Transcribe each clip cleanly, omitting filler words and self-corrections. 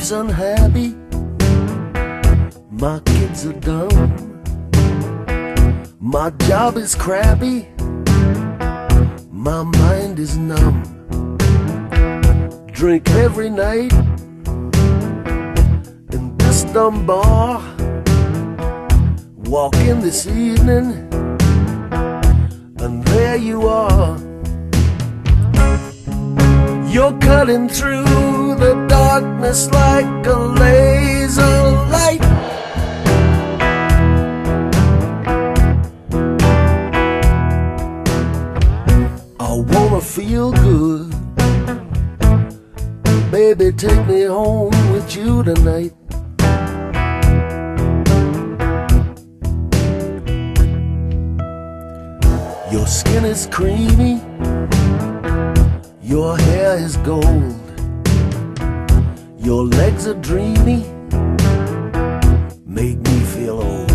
wife's unhappy, my kids are dumb, my job is crappy, my mind is numb. Drink every night in this dumb bar, walk in this evening, and there you are. You're cutting through the darkness like a laser light. I wanna feel good, baby, take me home with you tonight. Your skin is creamy, your hair is gold, your legs are dreamy, make me feel old.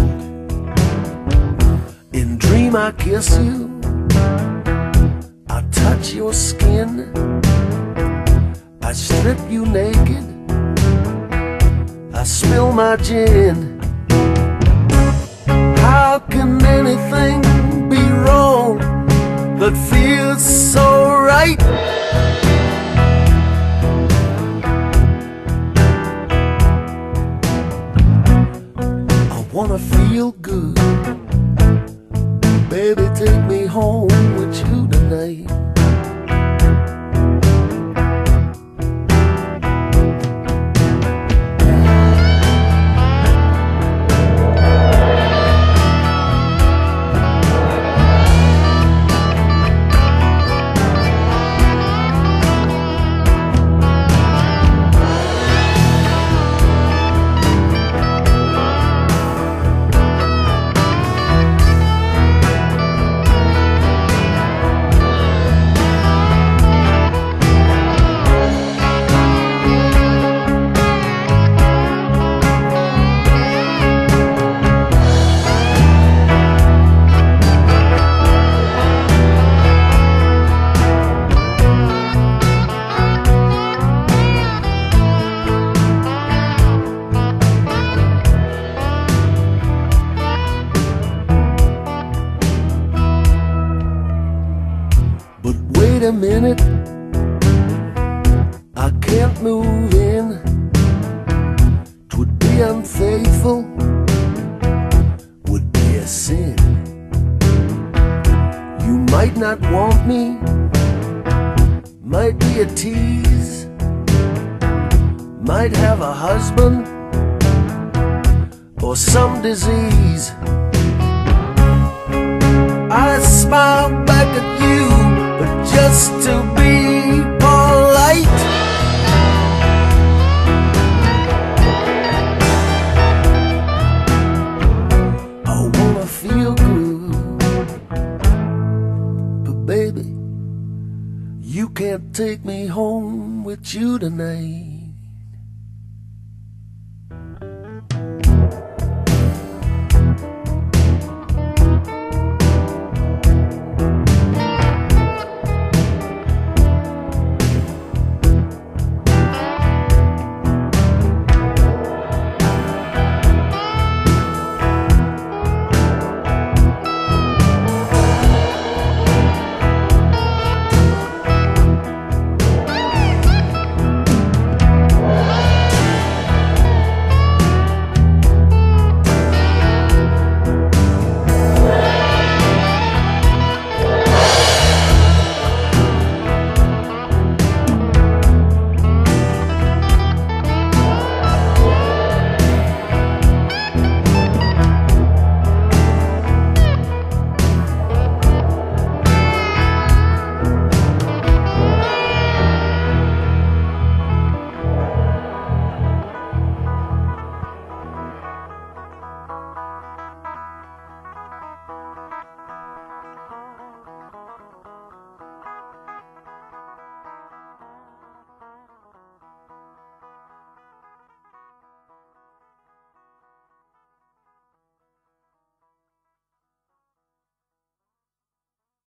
In dream I kiss you, I touch your skin, I strip you naked, I spill my gin. How can anything be wrong that feels so right? I wanna feel good, baby, take me home with you tonight. But wait a minute, I can't move in. 'Twould be unfaithful, would be a sin. You might not want me, might be a tease, might have a husband or some disease. I smile back at you, but just to be polite. I wanna feel good, but baby, you can't take me home with you tonight.